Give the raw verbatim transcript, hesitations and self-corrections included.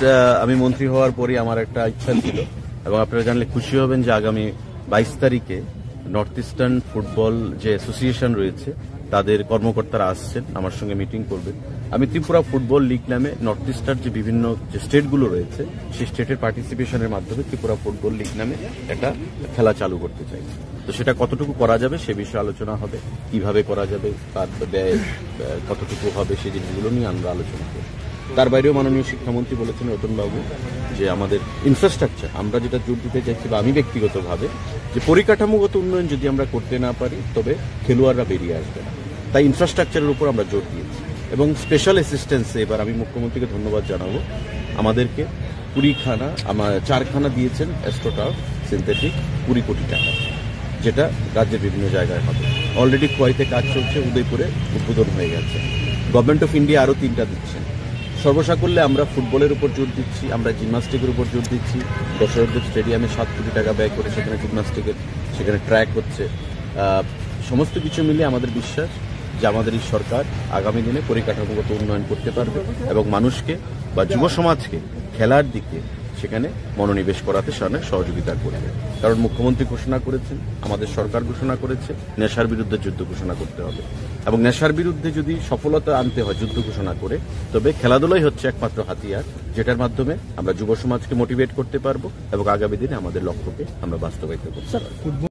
আমি মন্ত্রী হওয়ার পরই আমার একটা ইচ্ছা ছিল এবং আপনারা জানলে খুশি হবেন যে আগামী বাইশ তারিখে নর্থ ইস্টার্ন ফুটবল যে অ্যাসোসিয়েশন রয়েছে তাদের কর্মকর্তারা আসছেন, আমার সঙ্গে মিটিং করবেন। আমি ত্রিপুরা ফুটবল লিগ নামে নর্থ ইস্টার যে বিভিন্ন যে স্টেটগুলো রয়েছে সেই স্টেটের পার্টিসিপেশনের মাধ্যমে ত্রিপুরা ফুটবল লিগ নামে একটা খেলা চালু করতে চাই। তো সেটা কতটুকু করা যাবে সে বিষয়ে আলোচনা হবে, কিভাবে করা যাবে, তার ব্যয় কতটুকু হবে সেই জিনিসগুলো নিয়ে আমরা আলোচনা করব। তার বাইরেও মাননীয় শিক্ষামন্ত্রী বলেছেন রতনবাবু যে আমাদের ইনফ্রাস্ট্রাকচার, আমরা যেটা জোর দিতে চাইছি বা আমি ব্যক্তিগতভাবে, যে পরিকাঠামোগত উন্নয়ন যদি আমরা করতে না পারি তবে খেলোয়াড়রা বেরিয়ে আসবে না। তাই ইনফ্রাস্ট্রাকচারের উপর আমরা জোর দিয়েছি এবং স্পেশাল অ্যাসিস্ট্যান্সে এবার আমি মুখ্যমন্ত্রীকে ধন্যবাদ জানাবো। আমাদেরকে কুড়িখানা আমার চারখানা দিয়েছেন অ্যাস্ট্রোটার্ফ সিনথেটিক কুড়ি কোটি টাকা, যেটা রাজ্যের বিভিন্ন জায়গায় হবে। অলরেডি খোয়াইতে কাজ চলছে, উদয়পুরে উদ্বোধন হয়ে গেছে। গভর্নমেন্ট অফ ইন্ডিয়া আরও তিনটা দিচ্ছেন। সর্বসাকুল্যে আমরা ফুটবলের উপর জোর দিচ্ছি, আমরা জিমনাস্টিকের উপর জোর দিচ্ছি। দশরথদেব স্টেডিয়ামে সাত কোটি টাকা ব্যয় করে সেখানে জিমনাস্টিকের সেখানে ট্র্যাক হচ্ছে। সমস্ত কিছু মিলিয়ে আমাদের বিশ্বাস যে আমাদের এই সরকার আগামী দিনে পরিকাঠামোগত উন্নয়ন করতে পারবে এবং মানুষকে বা যুব সমাজকে খেলার দিকে সেখানে মনোনিবেশ করাতে সামনে সহযোগিতা করবে। কারণ মুখ্যমন্ত্রী ঘোষণা করেছেন, আমাদের সরকার ঘোষণা করেছে, নেশার বিরুদ্ধে যুদ্ধ ঘোষণা করতে হবে এবং নেশার বিরুদ্ধে যদি সফলতা আনতে হয় যুদ্ধ ঘোষণা করে, তবে খেলাধুলাই হচ্ছে একমাত্র হাতিয়ার, যেটার মাধ্যমে আমরা যুব সমাজকে মোটিভেট করতে পারবো এবং আগামী দিনে আমাদের লক্ষ্যকে আমরা বাস্তবায়িত করতে পারবো।